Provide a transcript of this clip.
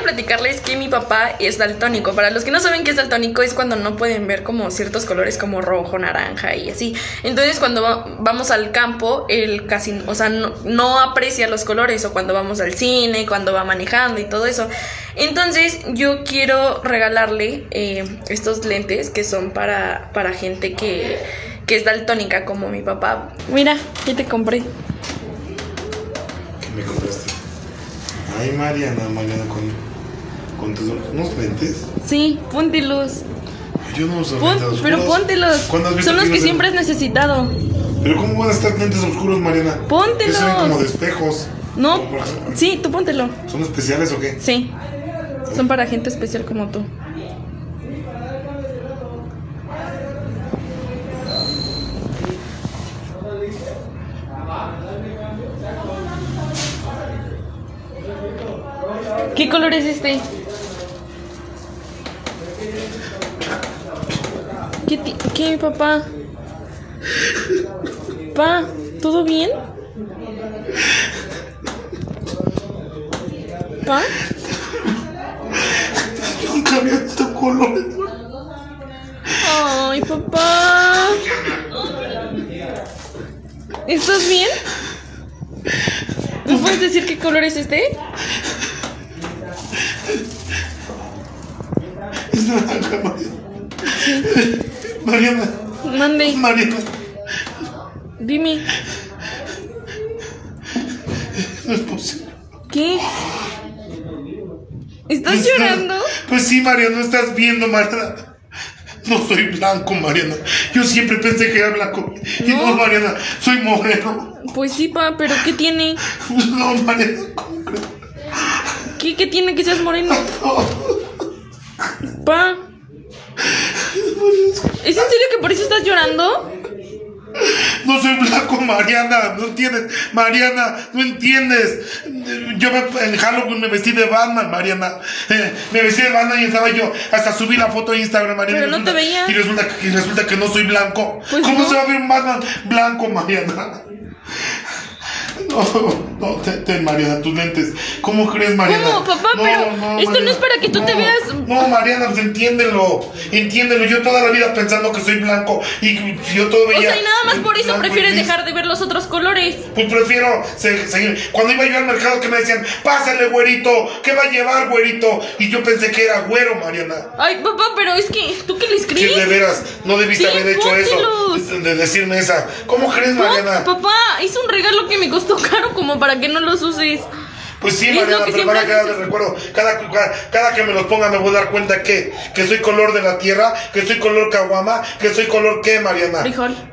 quería platicarles que mi papá es daltónico. Para los que no saben qué es daltónico, es cuando no pueden ver como ciertos colores como rojo, naranja y así. Entonces cuando vamos al campo, él casi, o sea, no aprecia los colores. O cuando vamos al cine, cuando va manejando y todo eso. Entonces yo quiero regalarle estos lentes que son para gente que es daltónica como mi papá. Mira, ¿qué te compré? ¿Qué me compraste? Ay, Mariana, con tus unos lentes. Sí, póntelos. Yo no uso lentes oscuros. Pero póntelos. Son los que siempre has necesitado. Pero ¿cómo van a estar lentes oscuros, Mariana? Póntelos. Son como de espejos. No, sí, tú póntelo. ¿Son especiales o qué? Sí, son para gente especial como tú. ¿Qué color es este? ¿Qué, papá? Pa, ¿todo bien? ¿Pa? Nunca había visto colores. Ay, papá. ¿Estás bien? ¿Me puedes decir qué color es este? Es naranja, Mariana. Sí. Mariana. Mande. Mariana. Dime. No es posible. ¿Qué? ¿Estás llorando? Pues sí, Mariana, no estás viendo, Mariana. No soy blanco, Mariana. Yo siempre pensé que era blanco. Y no, Mariana, soy moreno. Pues sí, pa, pero ¿qué tiene? No, Mariana, ¿cómo crees? ¿Qué tiene que seas moreno? Pa. ¿Es en serio que por eso estás llorando? No soy blanco, Mariana, no entiendes. Mariana, no entiendes. Yo en Halloween me vestí de Batman, Mariana. Me vestí de Batman y estaba yo. Hasta subí la foto a Instagram, Mariana. Pero no te veía. Y resulta que no soy blanco. Pues ¿Cómo no se va a ver un Batman blanco, Mariana? No, ten, Mariana, tus lentes. ¿Cómo crees, Mariana? ¿Cómo, papá? Pero esto Mariana, no es para que tú te veas. No, Mariana, pues entiéndelo. Yo toda la vida pensando que soy blanco. Y yo todo veía. O sea, y nada más por eso prefieres dejar de ver los otros colores. Pues prefiero seguir. Cuando iba yo al mercado que me decían, pásale, güerito, ¿qué va a llevar, güerito? Y yo pensé que era güero, Mariana. Ay, papá, pero es que, ¿tú qué le escribes? Sí, de veras, no debiste haber hecho eso. De decirme esa. ¿Cómo crees, Mariana? Papá, hice un regalo que me costó caro como para que no los uses. Pues sí, Mariana, pero van a quedar de recuerdo. Cada que me los ponga me voy a dar cuenta que soy color de la tierra, que soy color caguama, que soy color ¿qué, Mariana? Frijol.